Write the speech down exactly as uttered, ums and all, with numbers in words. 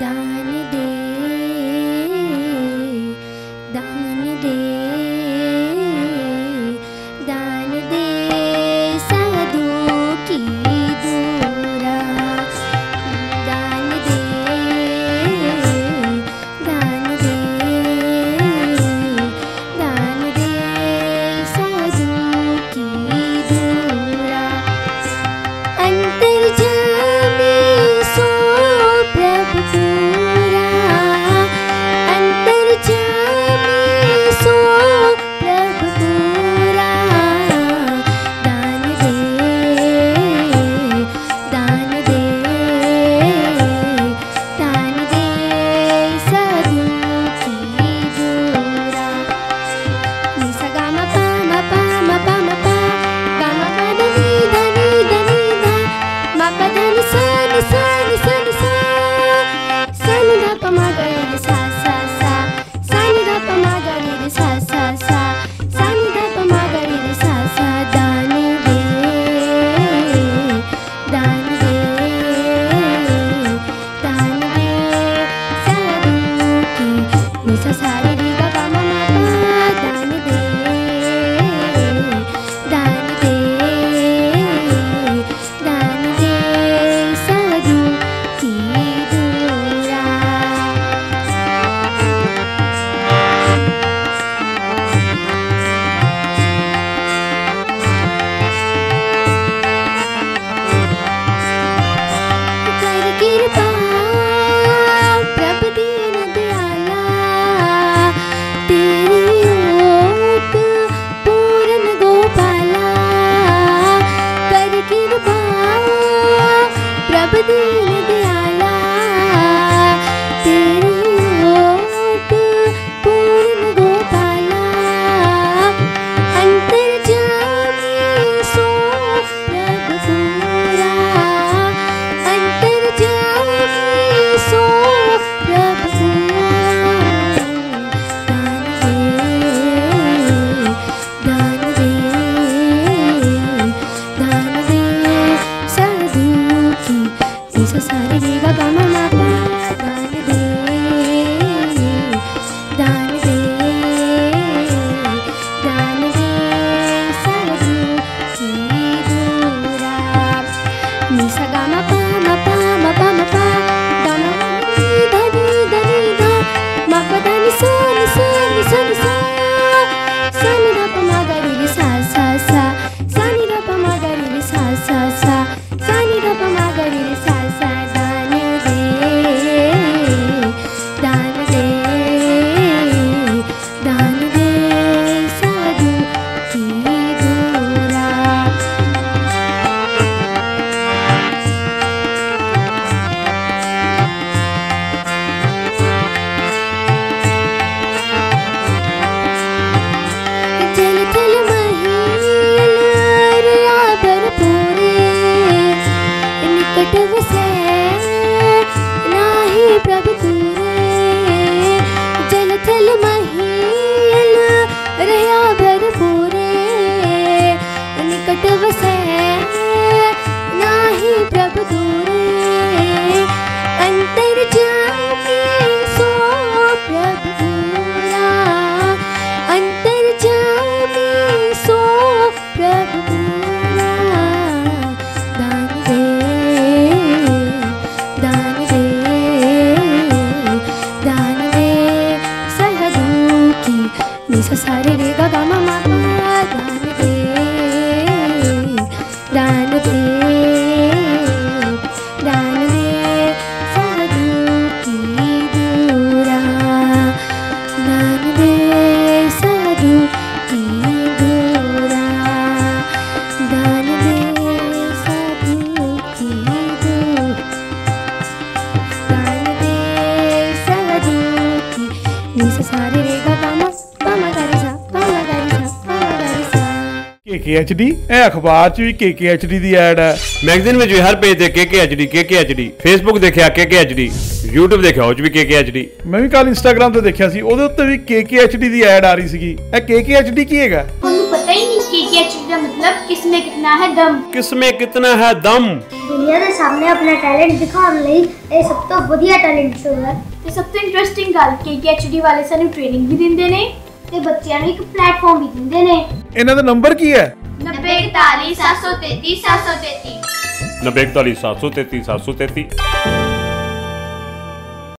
दान दे दान दे दान दे साधु की दूरा दान दे दान दे दान दे साधु की दूरा अंतर्जामी सो प्रभु पूरा अंतर्जामी सो प्रभु पूरा दान दे दान दे दान दे साधु की दूरा नि सा गा मा पा मा पा मा पा मा पा गा मा पा दा नि दा नि दा नि दा मा पा दा नि सा नि सा नि सा नि सा सा नि दा पा मा गा रे सा सा सा सा नि दा पा मा गा रे सा सा सा सा नि दा पा मा गा रे सा सा दान दे दान दे दान दे साधु की नि सा सा रे रे गा गा मा मा पा दान दे दान दे दान दे साधु की दूरा कर कृपा प्रभु दीन दयाला तेरी ओट पूरन गोपाला कर कृपा प्रभु दीन दयाला तेरी ओट पूरन गोपाला अंतर्जामी सो प्रभु पूरा अंतर्जामी सो प्रभु पूरा दान दे दान दे दान दे साधु की नि सा सा रे रे गा गा मा मा पा दान दे दान दे दान दे साधु की दूरा नि सा गा मा पा मा पा मा पा मा पा गा मा पा नि दा नि दा नि दा मा पा दा नि सा नि सा नि सा नि सा सा नि दा पा मा गा रे सा सा सा सा नि दा पा मा गा रे सा सा सा सा नि दा पा मा गा रे सा सा दान दे दान दे दान दे साधु की दूरा जल थल महिल रिया भरपूरे निकट वसे नाही प्रभु तूरे जल थल महिल रिया भरपूरे निकट वसे नाही प्रभु तूरे अंतर्जामी सो प्रभु पूरा अंतर्जामी सो प्रभु पूरा दान दे दान दे दान दे साधु की नि सा सा रे रे गा गा मा मा पा दान दे दान दे दान दे साधु की दूरा दान दे साधु की दूरा दान दे साधु की दूरा दान दे साधु की नि सा सा रे रे गा गा मा पा मा गा रे सा पा मा गा रे सा पा मा गा रे सा के के एच डी ਇਹ ਅਖਬਾਰ 'ਚ ਵੀ ਕੇ ਕੇ ਐਚ ਡੀ ਦੀ ਐਡ ਹੈ। ਮੈਗਜ਼ੀਨ ਵਿੱਚ ਵੀ ਹਰ ਪੇਜ ਤੇ K K H D K K H D Facebook ਦੇਖਿਆ K K H D YouTube ਦੇਖਿਆ ਉਹ 'ਚ ਵੀ ਕੇ ਕੇ ਐਚ ਡੀ ਮੈਂ ਵੀ ਕੱਲ ਇੰਸਟਾਗ੍ਰਾਮ ਤੇ ਦੇਖਿਆ ਸੀ ਉਹਦੇ ਉੱਤੇ ਵੀ ਕੇ ਕੇ ਐਚ ਡੀ ਦੀ ਐਡ ਆ ਰਹੀ ਸੀਗੀ। ਇਹ ਕੇ ਕੇ ਐਚ ਡੀ ਕੀ ਹੈਗਾ? ਤੁਹਾਨੂੰ ਪਤਾ ਹੀ ਨਹੀਂ ਕੇ ਕੇ ਐਚ ਡੀ इसका मतलब किसमें कितना है दम। किसमें कितना है दम। दुनिया के सामने अपना टैलेंट दिखाने ਲਈ ਇਹ ਸਭ ਤੋਂ ਵਧੀਆ ਟੈਲੈਂਟ ਸ਼ੋ ਹੈ ਤੇ ਸਭ ਤੋਂ ਇੰਟਰਸਟਿੰਗ ਗੱਲ ਕੇ ਕੇ ਐਚ ਡੀ ਵਾਲੇ ਸਾਨੂੰ ਟ੍ਰੇਨਿੰਗ ਵੀ ਦਿੰਦੇ ਨੇ ਤੇ ਬੱਚਿਆਂ ਨੂੰ ਇੱਕ ਪਲੇਟਫਾਰਮ ਵੀ ਦਿੰਦੇ ਨੇ। ਇਹਨਾਂ ਦਾ ਨੰਬਰ ਕੀ ਹੈ? नब्बे इकतालीस सात सौ तैतीस सात सौ तैतीस नब्बे इकतालीस सात सौ तैतीस सात सौ तैतीस।